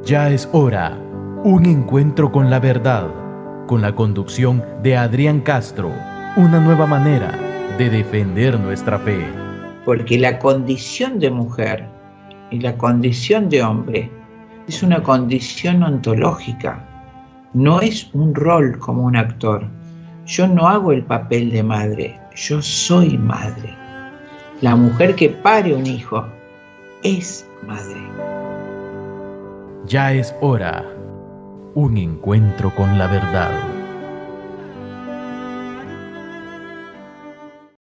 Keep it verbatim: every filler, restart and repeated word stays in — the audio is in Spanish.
Ya es hora. Un encuentro con la verdad. Con la conducción de Adrián Castro. Una nueva manera de defender nuestra fe. Porque la condición de mujer y la condición de hombre es una condición ontológica. No es un rol como un actor. Yo no hago el papel de madre, yo soy madre. La mujer que pare un hijo es madre. Ya es hora. Un encuentro con la verdad.